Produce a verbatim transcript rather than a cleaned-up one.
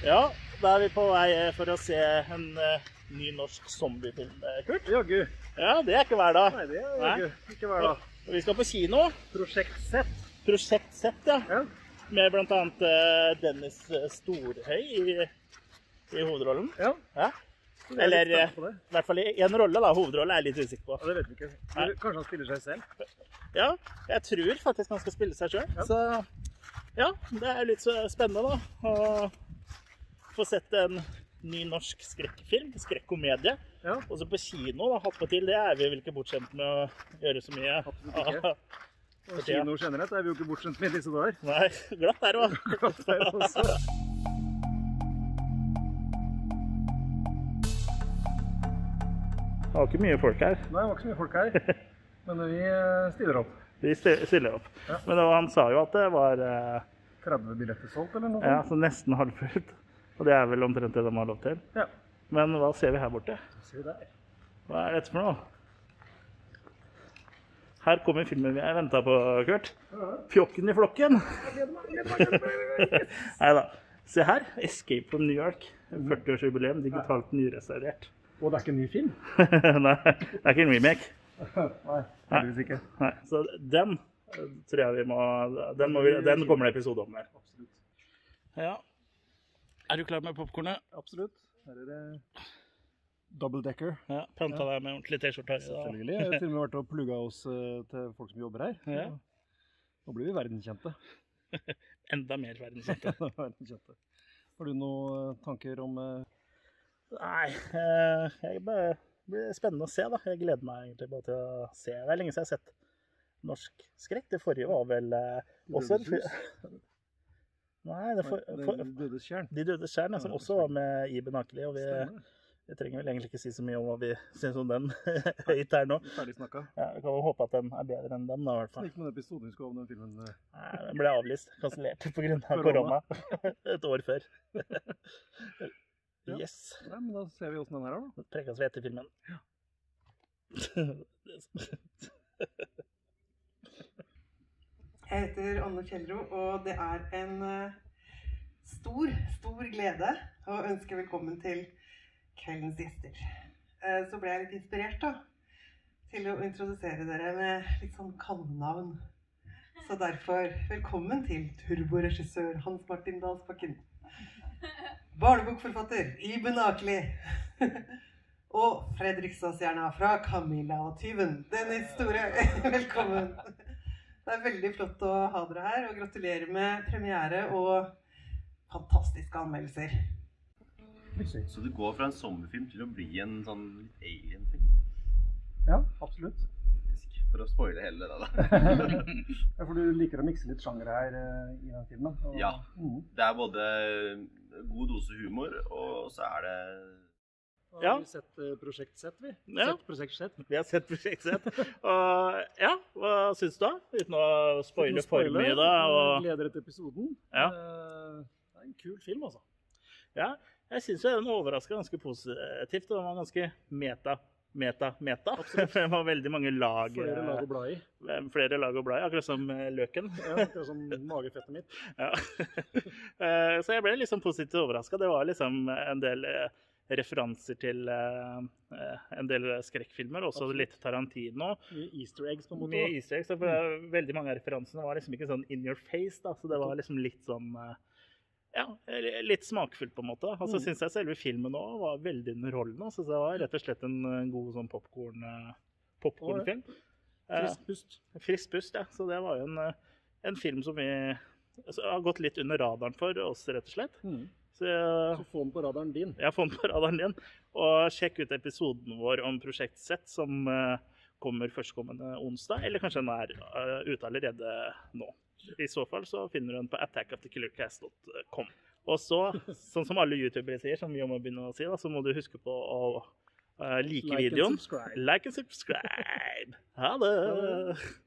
Ja, da er vi på vei for å se en uh, ny norsk zombiefilm, Kurt. Jaggu. Ja, det er ikke hver dag. Nei, det er jaggu. Ikke hver dag. Og vi skal på kino. Prosjekt Z. Prosjekt Z, ja. Ja. Med blant annet uh, Dennis Storhøy i, i hovedrollen. Ja. Ja. Eller i hvert fall i en rolle da, hovedrolle er jeg litt usikker på. Ja, det vet vi ikke. Nei. Kanskje han spiller seg selv? Ja, jeg tror faktisk han skal spille seg selv. Ja. Så ja, det er litt så spennende da, å få sett en ny norsk skrekkfilm, skrekkomedie. Ja. Og så på kino da, hatt på til det er vi vel ikke bortskjemt med å gjøre så mye. Absolutt ikke. Og kino generelt er vi jo ikke bortskjemt med disse dager. Nei, glatt er det også. Glatt er det også. Det var ikke mye folk her. Nei, det var ikke så mye folk her, men vi stiller opp. Vi stiller opp. Ja. Men var, han sa jo at det var eh, tretti billetter solgt eller noe? Ja, så nesten halvfullt. Og det er vel omtrent det de har lov til. Ja. Men hva ser vi her borte? Hva ser vi der? Hva er dette for noe? Her kommer filmen vi har ventet på, Kurt. Ja. Fjokken i flokken. Neida. Se her, Escape from New York. førti-årsjubileum, digitalt nyrestaurert. Og det er ikke en ny film? Nei, det er ikke en remake. Nei, heldigvis ikke. Nei, så den tror jeg vi må, den, må vi, den kommer det episode om her. Absolutt. Ja. Er du klar med popcornet? Absolutt. Her er det double decker. Ja, planta deg med ordentlig t-skjorte her. Selvfølgelig. Jeg har til og med vært og plugget oss til folk som jobber her. Ja. Nå blir vi verdenskjente. Enda mer verdenskjente. verdenskjente. Har du noen tanker om... Nei, jeg bare, det blir spennende å se da. Jeg gleder meg egentlig bare til å se. Det er lenge siden jeg har sett norsk skrekk. Det forrige var vel også... Nei, det for, for, De dødes tjern. De dødes tjern, ja, som også var med i Benakelig. Og vi, vi trenger vel egentlig ikke si så mye om hva vi synes om den høyt her nå. Ferdig snakket. Ja, vi kan håpe at den er bedre enn den da, i hvert fall. Ikke noen episoder vi skal om den filmen. Nei, den ble avlyst, kansellert på grunn av korona. Et år før. Ja. Yes. Ja, men da ser vi hvordan den her da. Prekkes vi etter filmen. Ja. Jeg heter Anne Kjellro, og det er en stor, stor glede å ønske velkommen til kveldens gjester. Så ble jeg litt inspirert da, til å introdusere dere med litt sånn kallenavn. Så derfor, velkommen til turboregissør Hans Martin Dalsbakken. Barnebokforfatter Iben Akeli og Fredrikstad-stjerna fra Camilla og Tyven, Dennis Store. Velkommen. Det er veldig flott å ha dere her, og gratulerer med premiere og fantastiske anmeldelser. Så du går fra en zombiefilm til å bli en sånn alien-film? Ja, absolutt. For å spoile hele det da. Ja, for du liker å mikse litt sjangere her i den filmen. Og... Ja, det er både god dose humor, og så er det... Ja. Har vi sett uh, Prosjekt Z, vi? Ja. Sett Prosjekt Z. Vi har sett Prosjekt Z. Og ja, hva synes du da? Uten å spoile for mye da. Og... Leder etter episoden. Ja. Uh, det er en kul film, altså. Ja, jeg synes den overrasket ganske positivt. Den var ganske meta. Meta, meta. Absolutt. Det var veldig mange lag. Flere lag å bla i. Flere lag å bla i, akkurat som løken. Ja, akkurat som magefettet mitt. Ja. Så jeg ble liksom positivt overrasket. Det var liksom en del referanser til en del skrekkfilmer, også Absolutt. Litt Tarantino. Mye easter eggs på en måte. Mye easter eggs, for veldig mange av referansene var liksom ikke sånn in your face, da, så det var liksom litt sånn... Ja, litt smakfullt på en måte. Og så synes jeg selve filmen også var veldig underholdende. Så det var rett og slett en god sånn popcorn, popcornfilm. Frisk pust. Frisk pust, ja. Så det var jo en, en film som vi har gått litt under radaren for oss, rett og slett. Mm. Så, så få den på radaren din. Ja, få den på radaren din. Og sjekk ut episoden vår om Prosjekt Z, som kommer førstkommende onsdag, eller kanskje den er ute allerede nå. I så fall så finner du den på attack of the killer cast dot com. Og så, sånn som alle youtubere sier, som vi må begynne å si, da, så må du huske på å uh, like, like videoen. And subscribe. Like and subscribe. Ha det!